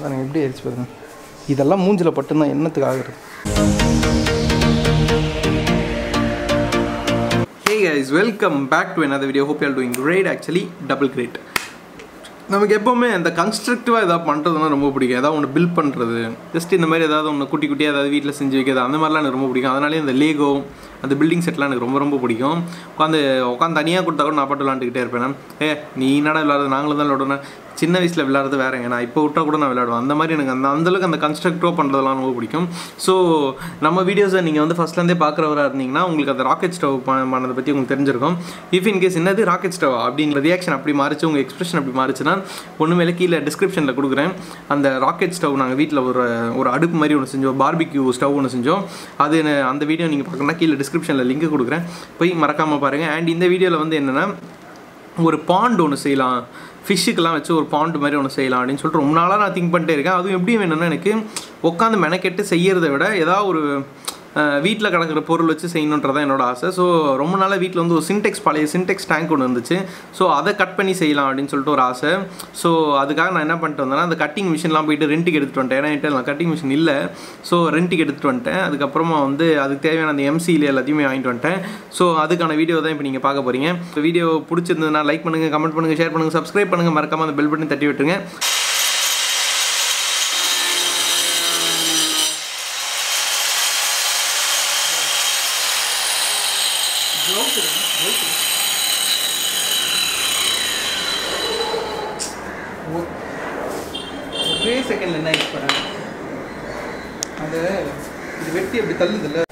பாருங்க எப்படி ஆயிடுச்சு பாருங்க. இதெல்லாம் மூஞ்சில் பட்டுன்னா என்னத்துக்கு ஆகுறது? Hey guys, welcome back to another video. Hope you are doing great. Actually, double great. நமக்கு எப்போவுமே அந்த கன்ஸ்ட்ரக்டிவாக ஏதாவது பண்ணுறதுனா ரொம்ப பிடிக்கும். ஏதாவது ஒன்று பில்ட் பண்ணுறது, ஜஸ்ட் இந்த மாதிரி ஏதாவது ஒன்று குட்டி குட்டியாக ஏதாவது வீட்டில் செஞ்சு வைக்கிறது, அந்த மாதிரிலாம் எனக்கு ரொம்ப பிடிக்கும். அதனாலே இந்த லேகோ அந்த பில்டிங் செட்லாம் எனக்கு ரொம்ப ரொம்ப பிடிக்கும். உட்காந்து தனியாக கொடுத்தா கூட நான் பாட்டு விளாண்டுக்கிட்டே இருப்பேன். நீ என்னடா விளாடுறது, நாங்களும் தான் விளாடுவேன். சின்ன வயசில் விளையாடுறது வேறங்க, நான் இப்போ விட்டால் கூட நான் விளையாடுவேன். அந்த மாதிரி எனக்கு அந்தளவுக்கு அந்த கன்ஸ்ட்ரக்டிவாக பண்ணுறதுலாம் ரொம்ப பிடிக்கும். ஸோ நம்ம வீடியோஸை நீங்கள் வந்து ஃபஸ்ட்லேருந்தே பார்க்குறவராக இருந்தீங்கன்னா உங்களுக்கு அந்த ராக்கெட் ஸ்டவ் பண்ணதை பற்றி உங்களுக்கு தெரிஞ்சிருக்கும். இஃப் இன்கேஸ் என்னது ராக்கெட் ஸ்டவ் அப்படிங்கிற ரியாக்ஷன் அப்படி மாறிச்சு, உங்கள் எக்ஸ்பிரஷன் அப்படி மாறிச்சுன்னா ஒன்றுமேலே கீழே டிஸ்கிரிப்ஷனில் கொடுக்குறேன். அந்த ராக்கெட் ஸ்டவ் நாங்கள் வீட்டில் ஒரு அடுப்பு மாதிரி ஒன்று செஞ்சோம், பார்பிக்யூ ஸ்டவ் ஒன்று செஞ்சோம். அது அந்த வீடியோ நீங்கள் பார்க்கணுன்னா கீழே டிஸ்கிரிப்ஷனில் லிங்க் கொடுக்குறேன், போய் மறக்காமல் பாருங்கள். அண்ட் இந்த வீடியோவில் வந்து என்னென்னா ஒரு பாண்ட் ஒன்று செய்யலாம், ஃபிஷ்ஷுக்கெல்லாம் வச்சு ஒரு பாண்டு மாதிரி ஒன்று செய்யலாம் அப்படின்னு சொல்லிட்டு ரொம்ப நாளாக நான் திங்க் பண்ணிட்டே இருக்கேன். அதுவும் எப்படி வேணும்னா எனக்கு உட்காந்து மெனக்கெட்டு செய்கிறத விட ஏதாவது ஒரு வீட்டில் கிடக்கிற பொருள் வச்சு செய்யணுன்றதான் என்னோடய ஆசை. ஸோ ரொம்ப நாளாக வீட்டில் வந்து ஒரு பழைய சின்டெக்ஸ் டேங்க் ஒன்று இருந்துச்சு. ஸோ அதை கட் பண்ணி செய்யலாம் அப்படின்னு சொல்லிட்டு ஒரு ஆசை. ஸோ அதுக்காக நான் என்ன பண்ணிட்டு வந்தேன்னா அந்த கட்டிங் மிஷின்லாம் போயிட்டு ரெண்ட்டுக்கு எடுத்துகிட்டு வந்துட்டேன். ஏன்னா என்கிட்ட நான் கட்டிங் மிஷின் இல்லை. ஸோ ரெண்ட்டுக்கு எடுத்துகிட்டு வந்துட்டேன். அதுக்கப்புறமா வந்து அதுக்கு தேவையான அந்த எம்சியில் எல்லாத்தையுமே வாங்கிட்டு வந்துட்டேன். ஸோ அதுக்கான வீடியோ தான் இப்போ நீங்கள் பார்க்க போகிறீங்க. இந்த வீடியோ பிடிச்சிருந்ததுன்னா லைக் பண்ணுங்கள், கமெண்ட் பண்ணுங்கள், ஷேர் பண்ணுங்கள், சப்ஸ்கிரைப் பண்ணுங்கள், மறக்காமல் அந்த பெல் பட்டன் தட்டி விட்டுருங்க. ஒரே செகண்ட்ல என்ன யூஸ் பண்ண அந்த இது வெட்டி அப்படி தள்ளுது இல்லை.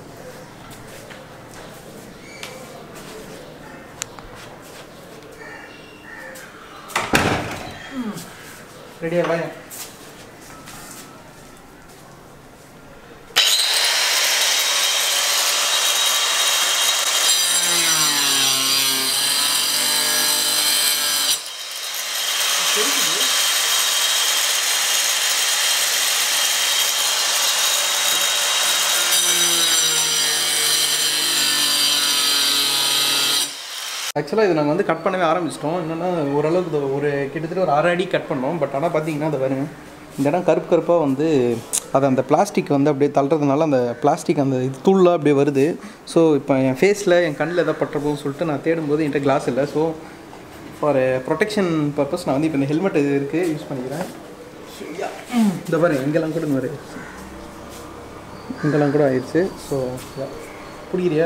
ரெடியா பாய். ஆக்சுவலாக இது நாங்கள் வந்து கட் பண்ணவே ஆரம்பிச்சிட்டோம். என்னென்னா ஓரளவுக்கு ஒரு கிட்டத்தட்ட ஒரு 6 அடி கட் பண்ணோம். பட் ஆனால் பார்த்தீங்கன்னா அதை பாருங்க, இந்த இடம் கருப்பாக வந்து அது அந்த பிளாஸ்டிக் வந்து அப்படியே தள்ளுறதுனால அந்த பிளாஸ்டிக் அந்த இது தூளாக அப்படியே வருது. ஸோ இப்போ என் ஃபேஸில் என் கண்ணில் எதாவது பட்டுறப்போன்னு சொல்லிட்டு நான் தேடும்போது என்கிட்ட கிளாஸ் இல்லை. ஸோ ஃபார் ப்ரொடெக்ஷன் பர்பஸ் நான் வந்து இப்போ இந்த ஹெல்மெட் இது இருக்குது யூஸ் பண்ணிக்கிறேன். இந்த பாருங்க இங்கெல்லாம் கூட வரு, இங்கெல்லாம் கூட ஆயிடுச்சு. ஸோ பிடிக்கிறியா?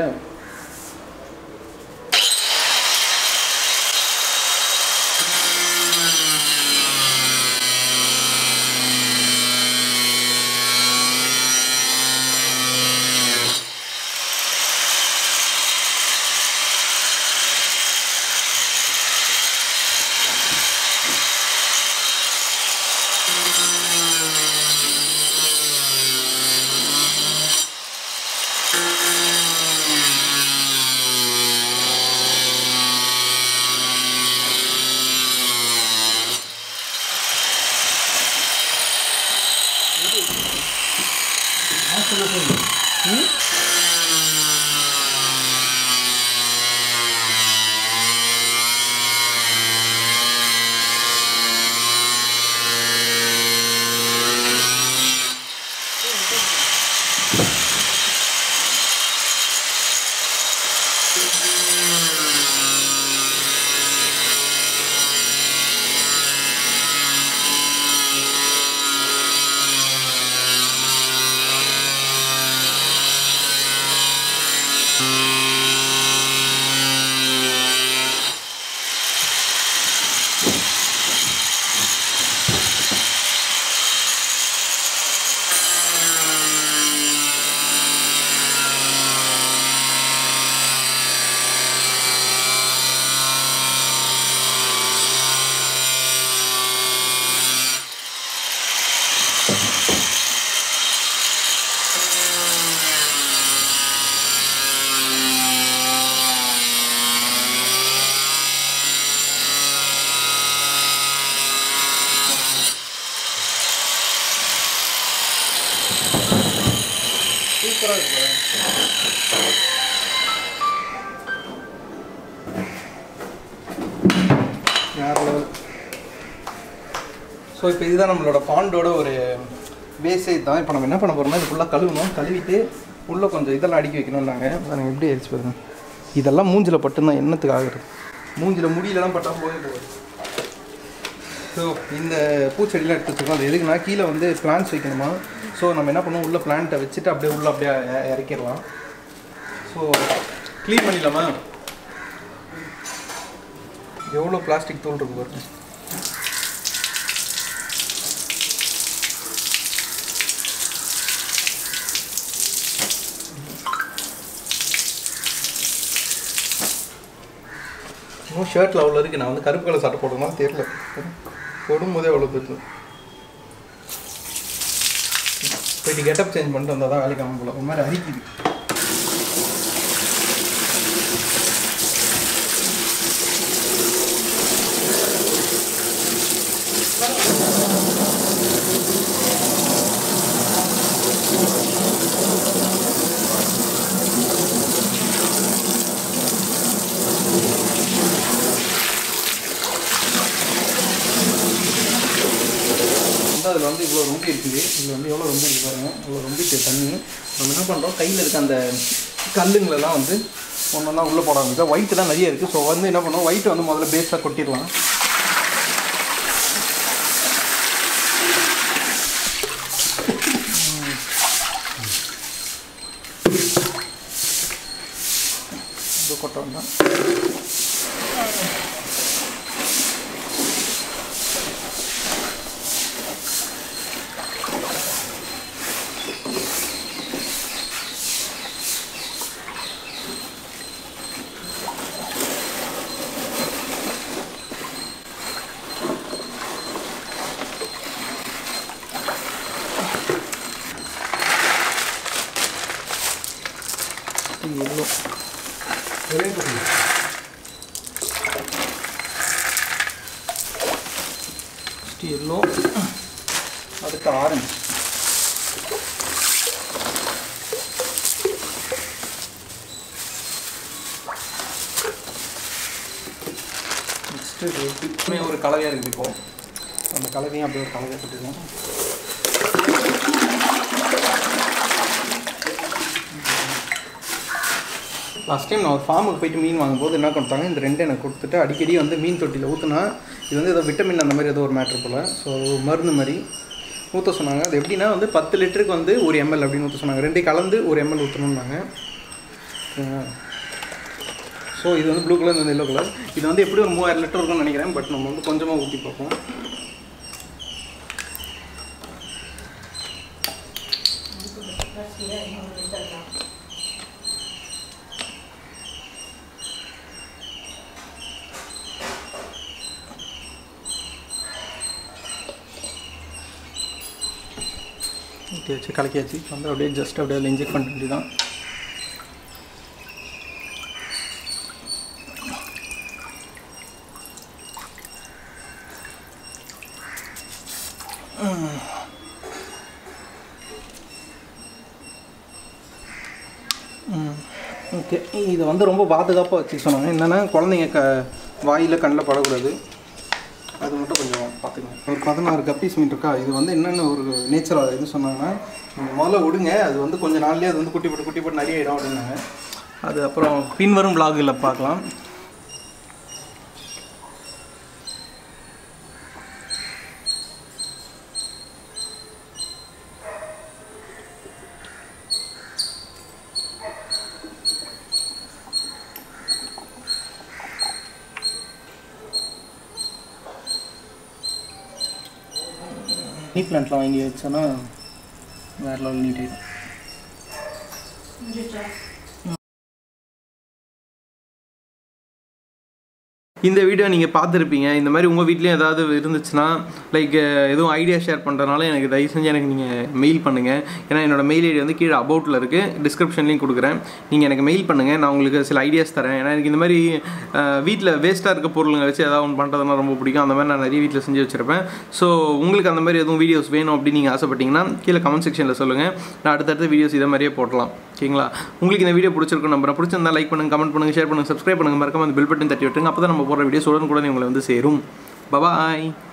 ஸோ இப்போ இதுதான் நம்மளோட பாண்டோட ஒரு வேஸ்டேஜ் தான். இப்போ நம்ம என்ன பண்ண போகிறோம்னா இது ஃபுல்லாக கழுவணும். கழுவிட்டு உள்ளே கொஞ்சம் இதெல்லாம் அடுக்கி வைக்கணும்னாங்க. நாங்கள் எப்படி எரிச்சு பாருங்க. இதெல்லாம் மூஞ்சில் பட்டுருந்தான் என்னத்துக்கு ஆகுது. மூஞ்சில் முடியலலாம் பட்டால் போகுது. ஸோ இந்த பூச்செடிலாம் எடுத்து வச்சுருக்கோம். அது எதுக்குன்னா கீழே வந்து பிளான்ட்ஸ் வைக்கணுமா. ஸோ நம்ம என்ன பண்ணுவோம், உள்ளே பிளான்ட்டை வச்சுட்டு அப்படியே உள்ளே அப்படியே இறக்கிடலாம். ஸோ க்ளீன் பண்ணிடலாமா. எவ்வளோ பிளாஸ்டிக் தூள் இருக்கு பாருங்க. இன்னும் ஷர்ட்டில் அவ்வளோ இருக்குது. நான் வந்து கருப்பு கலர் சட்டை போடுறதுனால தெரியல. போடும்போதே அவ்வளோ போயிட்டு போயிட்டு கெட்டப் சேஞ்ச் பண்ணிட்டு வந்தால் தான் வேலைக்கு ஆகும் போல. ஒரு மாதிரி அரிக்குது. அதில் வந்து இவ்வளோ ரொம்ப இருக்குது. இதில் வந்து எவ்வளோ ரொம்ப இருக்குது பாருங்கள். இவ்வளோ ரொம்ப தண்ணி. நம்ம என்ன பண்ணுறோம், கையில் இருக்க அந்த கல்லுங்களெல்லாம் வந்து ஒன்றா உள்ளே போட ஆரம்பிச்சா. ஒயிட்டு தான் நிறைய இருக்குது. ஸோ வந்து என்ன பண்ணுவோம், ஒயிட்டை வந்து முதல்ல பேஸாக கொட்டிடலாம். இது கொட்ட வேண்டாம். எல்லோ, அடுத்து ஆரஞ்சு, நெக்ஸ்ட்டு ரெட்டுமே ஒரு கலவையாக இருக்குது. இப்போ அந்த கலவையும் அப்படியே ஒரு கலவையாக போட்டுருக்கோம். லாஸ்ட் டைம் நான் ஒரு ஃபார்முக்கு போய்ட்டு மீன் வாங்கும்போது என்ன கொடுத்தாங்க, இந்த ரெண்டு எனக்கு கொடுத்துட்டு அடிக்கடி வந்து மீன் தொட்டியில் ஊற்றுனா இது வந்து ஏதோ விட்டமின் அந்த மாதிரி ஏதோ ஒரு மேட்ரு போல். ஸோ மருந்து மாதிரி ஊற்ற சொன்னாங்க. அது எப்படின்னா வந்து 10 லிட்டருக்கு வந்து 1 ml அப்படின்னு ஊற்ற சொன்னாங்க. ரெண்டையும் கலந்து 1 ml ஊற்றணுன்னாங்க. ஸோ இது வந்து ப்ளூ கலர், இந்த எல்லோ கலர். இது வந்து எப்படி ஒரு 3000 லிட்டர் இருக்கும்னு நினைக்கிறேன். பட் நம்ம வந்து கொஞ்சமாக ஊற்றி பார்ப்போம். ஊற்றி வச்சு கலக்கியாச்சு. வந்து அப்படியே ஜஸ்ட் அப்படியே அதில் இன்ஜெக்ட் பண்ண வேண்டியதான். ஓகே, இதை வந்து ரொம்ப பாதுகாப்பாக வச்சு சொன்னாங்க. என்னென்னா குழந்தைங்க வாயில் கண்ணில் படக்கூடாது. அது மட்டும் கொஞ்சம் பார்த்துக்கணும். ஒரு 16 கப்பீஸ் மீன் இருக்கா. இது வந்து என்னென்ன ஒரு நேச்சராக இது சொன்னாங்கன்னா, நீங்கள் முதல்ல விடுங்க, அது வந்து கொஞ்சம் நாள்லேயே அது வந்து குட்டி போட்டு நிறைய ஆகிடும் அப்படின்னாங்க. அது அப்புறம் பின்வரும் விளாகில் பார்க்கலாம். நீ பிளான்ட்லாம் வாங்கி வச்சோன்னா வேறு லெவல் நீட் ஆகிடும். இந்த வீடியோ நீங்கள் பார்த்துருப்பீங்க. இந்த மாதிரி உங்கள் வீட்லேயும் ஏதாவது இருந்துச்சுன்னா, லைக் எதுவும் ஐடியா ஷேர் பண்ணுறதுனால எனக்கு தயவு செஞ்சு எனக்கு நீங்கள் மெயில் பண்ணுங்கள். ஏன்னா என்னோடய மெயில் ஐடி வந்து கீழே அபவுட்டில் இருக்குது, டிஸ்கிரிப்ஷன்லேயும் கொடுக்குறேன். நீங்கள் எனக்கு மெயில் பண்ணுங்கள், நான் உங்களுக்கு சில ஐடியாஸ் தரேன். ஏன்னா எனக்கு இந்த மாதிரி வீட்டில் வேஸ்ட்டாக இருக்க பொருளுங்க வச்சு ஏதாவது ஒன்று பண்ணுறதுனா ரொம்ப பிடிக்கும். அந்த மாதிரி நான் நிறைய வீட்டில் செஞ்சு வச்சுருப்பேன். ஸோ உங்களுக்கு அந்த மாதிரி எதுவும் வீடியோஸ் வேணும் அப்படின்னு நீங்கள் ஆசைப்பட்டீங்கன்னா கீழே கமெண்ட் செக்ஷனில் சொல்லுங்கள். நான் அடுத்தடுத்த வீடியோஸ் இதை மாதிரியே போடலாம். ஓகேங்களா? உங்களுக்கு இந்த வீடியோ பிடிச்சிருக்கும் நம்புறேன். பிடிச்சிருந்தா லைக் பண்ணுங்கள், கமெண்ட் பண்ணுங்கள், ஷேர் பண்ணுங்கள், சப்ஸ்கிரைப் பண்ணுங்கள். மறக்காம அந்த பெல் பட்டன் தட்டி விட்டுருங்க. அப்போ தான் நம்ம போடுற வீடியோஸ் உடனுக்குடன் உங்களை வந்து சேரும். பாய்.